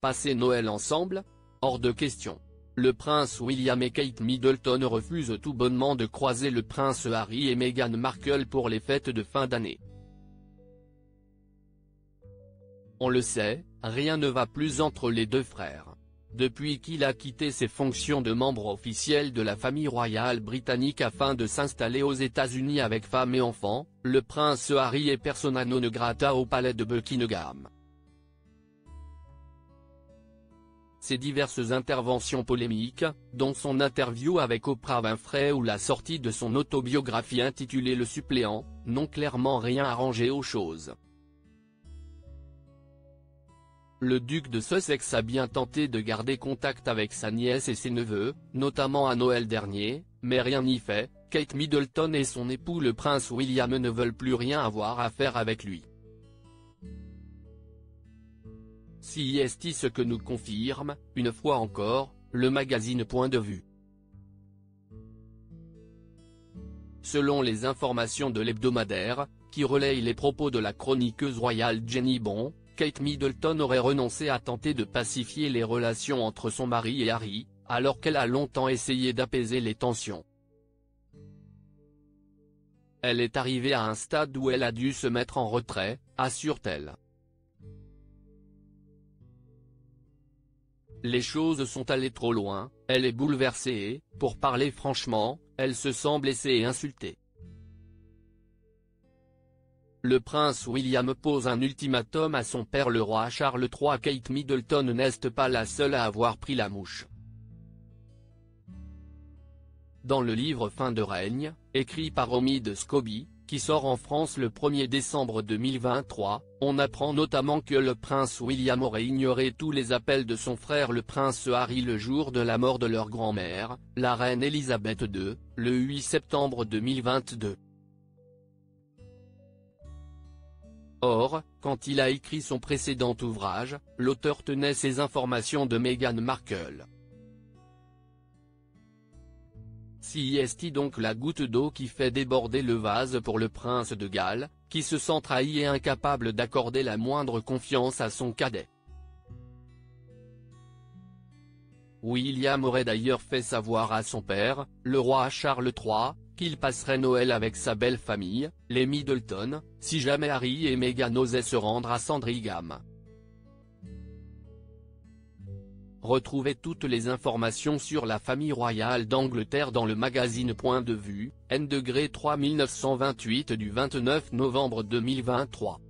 passer Noël ensemble? Hors de question. Le prince William et Kate Middleton refusent tout bonnement de croiser le prince Harry et Meghan Markle pour les fêtes de fin d'année. On le sait, rien ne va plus entre les deux frères. Depuis qu'il a quitté ses fonctions de membre officiel de la famille royale britannique afin de s'installer aux États-Unis avec femme et enfants, le prince Harry est persona non grata au palais de Buckingham. Ses diverses interventions polémiques, dont son interview avec Oprah Winfrey ou la sortie de son autobiographie intitulée Le suppléant, n'ont clairement rien arrangé aux choses. Le duc de Sussex a bien tenté de garder contact avec sa nièce et ses neveux, notamment à Noël dernier, mais rien n'y fait. Kate Middleton et son époux le prince William ne veulent plus rien avoir à faire avec lui. C'est ce que nous confirme, une fois encore, le magazine Point de vue. Selon les informations de l'hebdomadaire, qui relaye les propos de la chroniqueuse royale Jenny Bond, Kate Middleton aurait renoncé à tenter de pacifier les relations entre son mari et Harry, alors qu'elle a longtemps essayé d'apaiser les tensions. Elle est arrivée à un stade où elle a dû se mettre en retrait, assure-t-elle. Les choses sont allées trop loin, elle est bouleversée et, pour parler franchement, elle se sent blessée et insultée. Le prince William pose un ultimatum à son père le roi Charles III. Kate Middleton n'est pas la seule à avoir pris la mouche. Dans le livre Fin de règne, écrit par Omid Scobie, qui sort en France le 1er décembre 2023, on apprend notamment que le prince William aurait ignoré tous les appels de son frère le prince Harry le jour de la mort de leur grand-mère, la reine Elisabeth II, le 8 septembre 2022. Or, quand il a écrit son précédent ouvrage, l'auteur tenait ces informations de Meghan Markle. C'est donc la goutte d'eau qui fait déborder le vase pour le prince de Galles, qui se sent trahi et incapable d'accorder la moindre confiance à son cadet. William aurait d'ailleurs fait savoir à son père, le roi Charles III, qu'il passerait Noël avec sa belle famille, les Middleton, si jamais Harry et Meghan osaient se rendre à Sandringham. Retrouvez toutes les informations sur la famille royale d'Angleterre dans le magazine Point de vue, N°3 1928 du 29 novembre 2023.